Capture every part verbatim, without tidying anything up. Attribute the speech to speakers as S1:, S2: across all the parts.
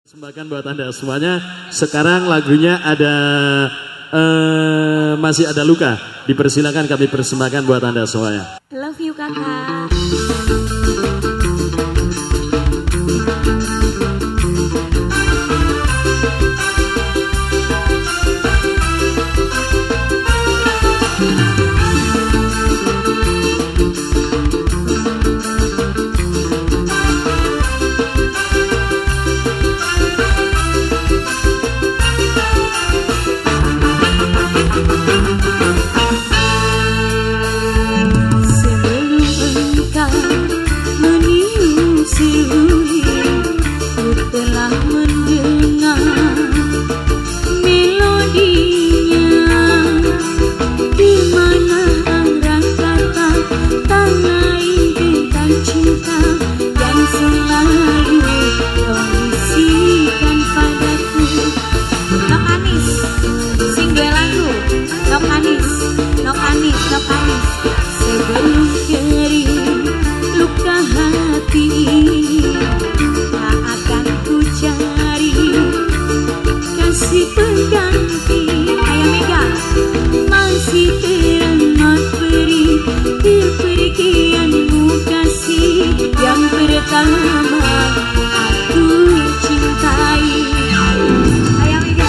S1: Persembahkan buat Anda semuanya. Sekarang lagunya ada uh, masih ada luka. Dipersilakan kami persembahkan buat Anda semuanya.
S2: Love you kakak. Sebelum kering luka hati tak akan ku cari kasih pengganti. Ayah Mega masih teramat beri kepergianmu kasih yang pertama aku cintai. Ayah Mega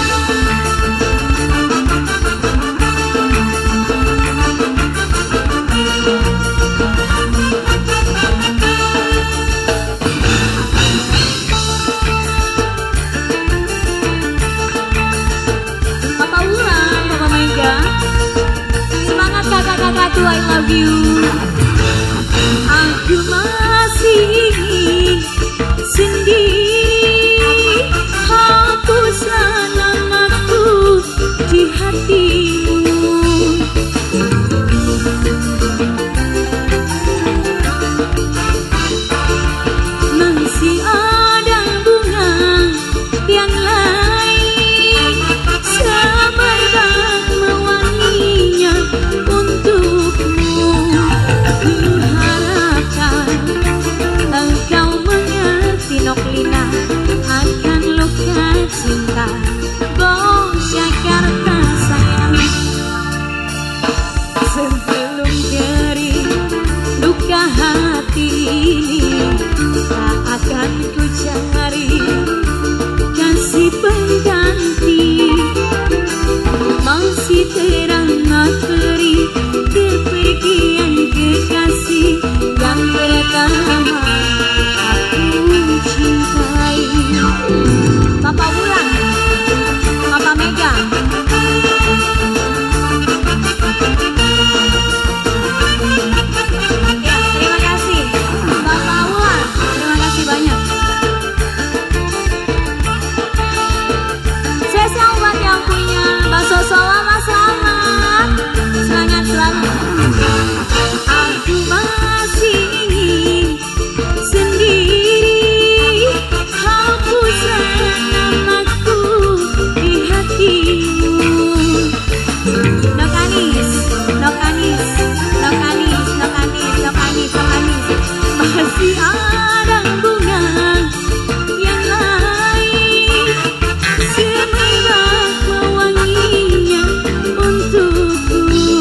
S2: kakak-kakakku, I love you. Aku masih ingin sendiri, hapuslah namaku di hatimu. Masih ada bunga yang lain semerbak mewanginya untukmu. Kuharapkan engkau mengerti Noklina akan luka cinta Bos Jakarta sayang. Sebelum kering luka hati ini tak akan ku cari kasih pengganti. Masih teramat beri kepergian kekasih yang pertama aku cintai. Papa Wulan, Papa Mega, ya terima kasih. Papa Wulan, terima kasih banyak. Spesial buat yang punya bakso sama-sama. Semangat selalu. Aku masih ingin sendiri, hapuslah namaku di hatimu. Nok Anis, Nok Anis, Nok Anis, Nok Anis, Nok Anis, Nok Anis. Masih ada bunga yang lain semerbak mewanginya untukku.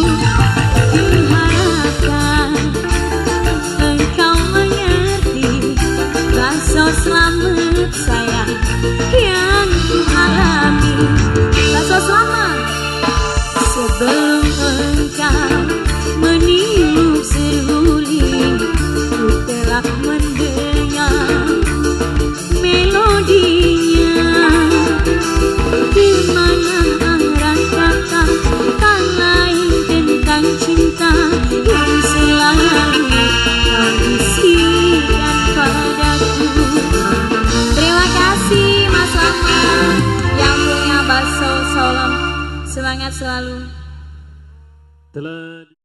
S2: Kuharapkan engkau mengerti rasa selamat sayang yang ku alami. Rasa selamat sebelum engkau meniup seruling, ku telah mendengar melodinya. Di mana arah kata tak lain tentang cinta yang selalu kau bisikan padaku. Terima kasih Mas Lama yang punya bakso Solo. Semangat selalu.
S1: Telah